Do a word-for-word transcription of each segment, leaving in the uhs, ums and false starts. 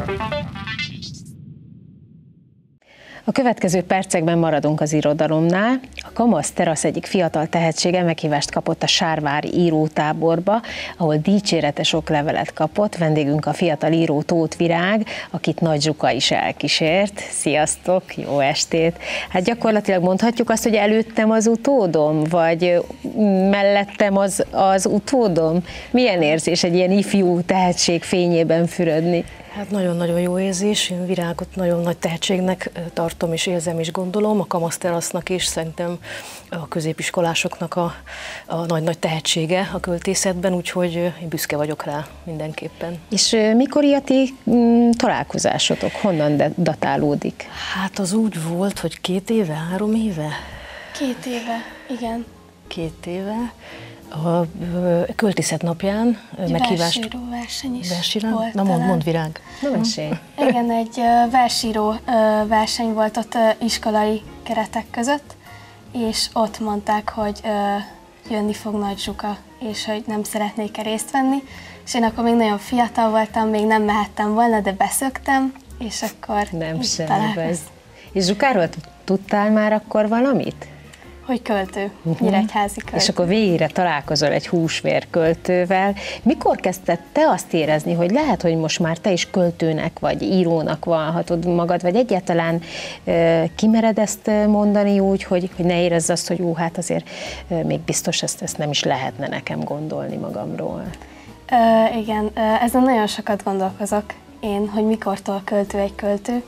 A következő percekben maradunk az irodalomnál. A Kamasz Terasz egyik fiatal tehetsége meghívást kapott a Sárvári írótáborba, ahol dicséretes oklevelet kapott. Vendégünk a fiatal író Tóth Virág, akit Nagy Zsuka is elkísért. Sziasztok, jó estét! Hát gyakorlatilag mondhatjuk azt, hogy előttem az utódom, vagy mellettem az, az utódom? Milyen érzés egy ilyen ifjú tehetség fényében fürödni? Hát nagyon-nagyon jó érzés, én Virágot nagyon nagy tehetségnek tartom és érzem és gondolom, a Kamasz Terasznak is, szerintem a középiskolásoknak a, a nagy-nagy tehetsége a költészetben, úgyhogy én büszke vagyok rá mindenképpen. És mikor a ti találkozásotok, honnan datálódik? Hát az úgy volt, hogy két éve, három éve? Két éve, igen. Két éve. A költészet napján meghívást... Versíró verseny is Versírán? volt. Na mond, mond Virág. Na mesélj. Igen, egy versíró verseny volt ott iskolai keretek között, és ott mondták, hogy jönni fog Nagy Zsuka, és hogy nem szeretnék-e részt venni. És én akkor még nagyon fiatal voltam, még nem mehettem volna, de beszöktem, és akkor nem semmi ez. És Zsukáról tudtál már akkor valamit? Hogy költő, uh-huh. nyíregyházi költő. És akkor végre találkozol egy húsvér költővel. Mikor kezdted te azt érezni, hogy lehet, hogy most már te is költőnek vagy írónak vallhatod magad, vagy egyáltalán e, kimered ezt mondani úgy, hogy, hogy ne érezz azt, hogy ú, hát azért e, még biztos ezt, ezt nem is lehetne nekem gondolni magamról. Uh, igen, uh, ezen nagyon sokat gondolkozok én, hogy mikortól költő egy költő.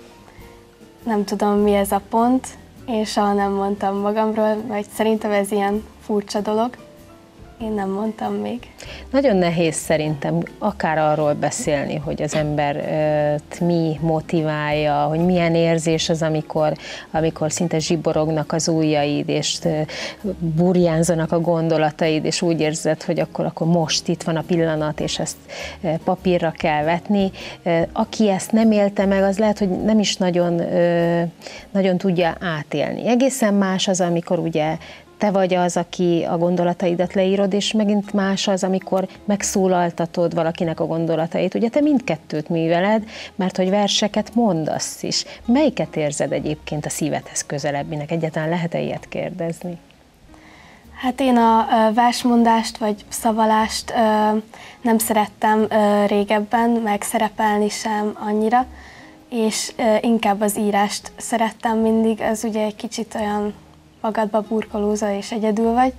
Nem tudom, mi ez a pont. Én soha nem mondtam magamról, vagy szerintem ez ilyen furcsa dolog. Én nem mondtam még. Nagyon nehéz szerintem akár arról beszélni, hogy az embert mi motiválja, hogy milyen érzés az, amikor, amikor szinte zsiborognak az ujjaid, és burjánzanak a gondolataid, és úgy érzed, hogy akkor, akkor most itt van a pillanat, és ezt papírra kell vetni. Aki ezt nem élte meg, az lehet, hogy nem is nagyon, nagyon tudja átélni. Egészen más az, amikor ugye te vagy az, aki a gondolataidat leírod, és megint más az, amikor megszólaltatod valakinek a gondolatait. Ugye te mindkettőt műveled, mert hogy verseket mondasz is. Melyiket érzed egyébként a szívedhez közelebbinek? Egyáltalán lehet-e ilyet kérdezni? Hát én a versmondást vagy szavalást nem szerettem régebben, meg szerepelni sem annyira, és inkább az írást szerettem mindig. Ez ugye egy kicsit olyan magadba burkolózol és egyedül vagy,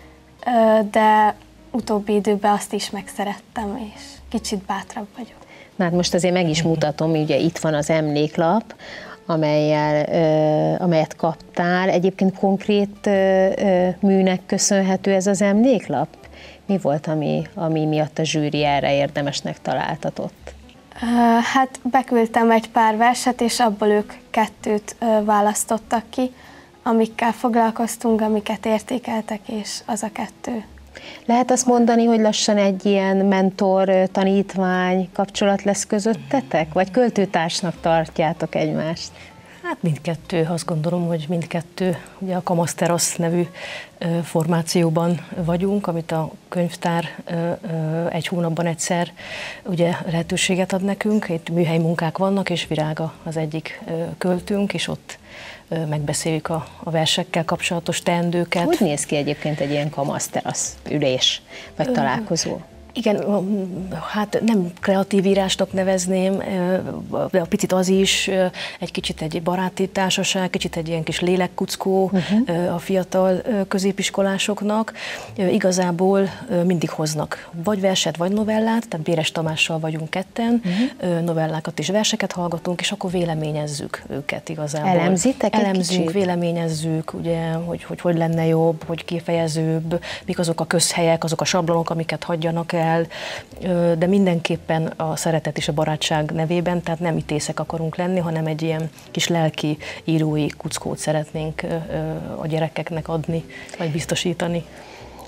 de utóbbi időben azt is megszerettem, és kicsit bátrabb vagyok. Na hát most azért meg is mutatom, ugye itt van az emléklap, amelyel, amelyet kaptál. Egyébként konkrét műnek köszönhető ez az emléklap? Mi volt, ami, ami miatt a zsűri erre érdemesnek találtatott? Hát beküldtem egy pár verset, és abból ők kettőt választottak ki, amikkel foglalkoztunk, amiket értékeltek, és az a kettő. Lehet azt mondani, hogy lassan egy ilyen mentor-tanítvány kapcsolat lesz közöttetek? Vagy költőtársnak tartjátok egymást? Hát mindkettő, azt gondolom, hogy mindkettő. Ugye a Kamasz Terasz nevű formációban vagyunk, amit a könyvtár egy hónapban egyszer ugye lehetőséget ad nekünk. Itt műhelyi munkák vannak, és Virága az egyik költőnk, és ott megbeszéljük a, a versekkel kapcsolatos teendőket. Hogy néz ki egyébként egy ilyen Kamasz Terasz ülés, vagy találkozó? Igen, hát nem kreatív írásnak nevezném, de a picit az is, egy kicsit egy baráti társaság, kicsit egy ilyen kis lélekkuckó uh-huh. a fiatal középiskolásoknak. Igazából mindig hoznak vagy verset, vagy novellát, tehát Béres Tamással vagyunk ketten, uh-huh. novellákat és verseket hallgatunk, és akkor véleményezzük őket igazából. Elemzitek egy Elemzünk, kicsit? Véleményezzük, ugye, hogy, hogy hogy lenne jobb, hogy kifejezőbb, mik azok a közhelyek, azok a sablonok, amiket hagyjanak el, de mindenképpen a szeretet és a barátság nevében, tehát nem ítészek akarunk lenni, hanem egy ilyen kis lelki írói kuckót szeretnénk a gyerekeknek adni, vagy biztosítani.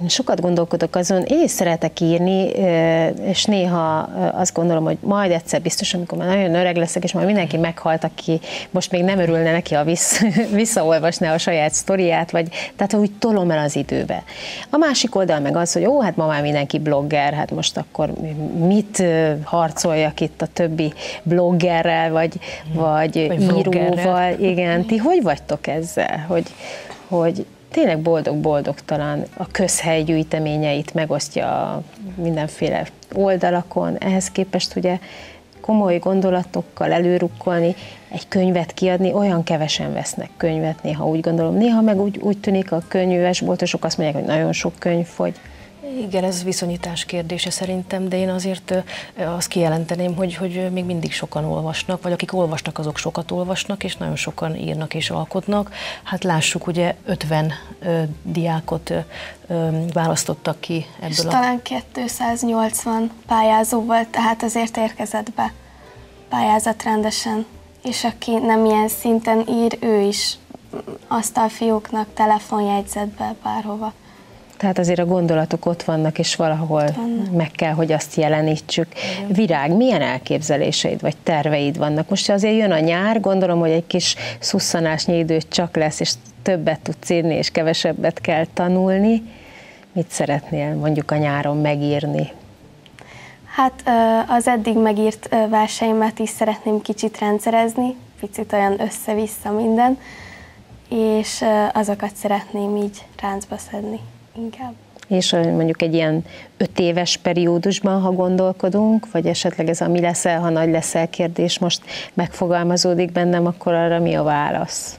sokat gondolkodok azon, én is szeretek írni, és néha azt gondolom, hogy majd egyszer biztos, amikor már nagyon öreg leszek, és majd mindenki meghalt, aki most még nem örülne neki, ha vissz, visszaolvasná a saját sztoriát, vagy tehát úgy tolom el az időbe. A másik oldal meg az, hogy ó, hát ma már mindenki blogger, hát most akkor mit harcoljak itt a többi bloggerrel, vagy, vagy, vagy íróval. Igen, ti hogy vagytok ezzel, hogy, hogy tényleg boldog-boldogtalan a közhely gyűjteményeit megosztja mindenféle oldalakon, ehhez képest ugye komoly gondolatokkal előrukkolni, egy könyvet kiadni, olyan kevesen vesznek könyvet, néha úgy gondolom, néha meg úgy, úgy tűnik a könyvesboltosok azt mondják, hogy nagyon sok könyv fogy. Igen, ez viszonyítás kérdése szerintem, de én azért azt kijelenteném, hogy, hogy még mindig sokan olvasnak, vagy akik olvasnak, azok sokat olvasnak, és nagyon sokan írnak és alkotnak. Hát lássuk, ugye ötven ö, diákot ö, ö, választottak ki ebből. És a... talán kétszáznyolcvan pályázó volt, tehát azért érkezett be pályázat rendesen. És aki nem ilyen szinten ír, ő is asztalfióknak telefonjegyzetbe, bárhova. Tehát azért a gondolatok ott vannak, és valahol vannak. Meg kell, hogy azt jelenítsük. Igen. Virág, milyen elképzeléseid vagy terveid vannak? Most azért jön a nyár, gondolom, hogy egy kis szusszanásnyi időt csak lesz, és többet tudsz írni, és kevesebbet kell tanulni. Mit szeretnél mondjuk a nyáron megírni? Hát az eddig megírt verseimet is szeretném kicsit rendszerezni, picit olyan össze-vissza minden, és azokat szeretném így ráncba szedni inkább. És mondjuk egy ilyen öt éves periódusban, ha gondolkodunk, vagy esetleg ez a mi leszel, ha nagy leszel kérdés most megfogalmazódik bennem, akkor arra mi a válasz?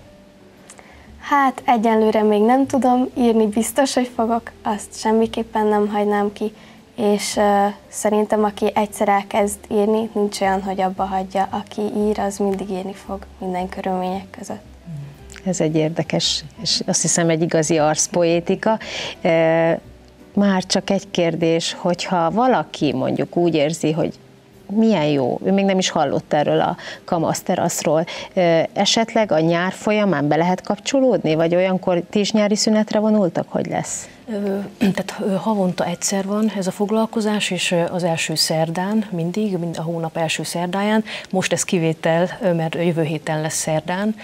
Hát egyenlőre még nem tudom, írni biztos, hogy fogok, azt semmiképpen nem hagynám ki, és uh, szerintem aki egyszer elkezd írni, nincs olyan, hogy abba hagyja, aki ír, az mindig írni fog minden körülmények között. Ez egy érdekes, és azt hiszem egy igazi arszpoétika. Már csak egy kérdés, hogyha valaki mondjuk úgy érzi, hogy milyen jó, ő még nem is hallott erről a kamaszteraszról, esetleg a nyár folyamán be lehet kapcsolódni, vagy olyankor ti is nyári szünetre vonultak, hogy lesz? Tehát havonta egyszer van ez a foglalkozás, és az első szerdán mindig, mind a hónap első szerdáján. Most ez kivétel, mert jövő héten lesz szerdán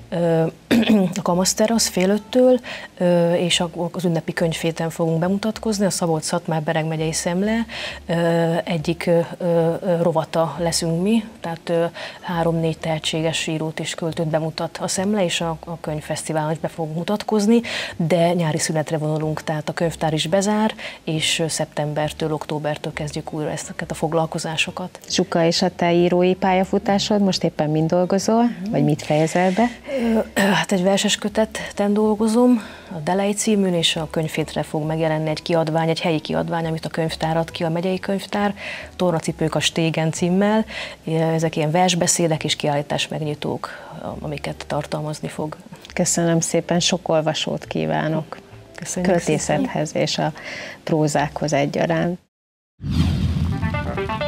a kamaszterasz fél öttől, és az ünnepi könyvhéten fogunk bemutatkozni, a Szabolcs-Szatmár-Bereg megyei Szemle egyik rovata leszünk mi, tehát három-négy tehetséges írót és költőt bemutat a Szemle, és a, a könyvfesztiválon is be fogunk mutatkozni, de nyári szünetre vonulunk, tehát a könyvtár is bezár, és szeptembertől, októbertől kezdjük újra ezeket a foglalkozásokat. Zsuka, és a te írói pályafutásod most éppen mind dolgozol, mm. vagy mit fejezel be? Hát egy verses kötetten dolgozom, a Delej címűn, és a könyvhétre fog megjelenni egy kiadvány, egy helyi kiadvány, amit a könyvtár ad ki, a megyei könyvtár, Tornacipők a Stégen címmel. Ezek ilyen versbeszédek és kiállítás megnyitók, amiket tartalmazni fog. Köszönöm szépen, sok olvasót kívánok. Köszönjük költészethez szépen. És a prózákhoz egyaránt.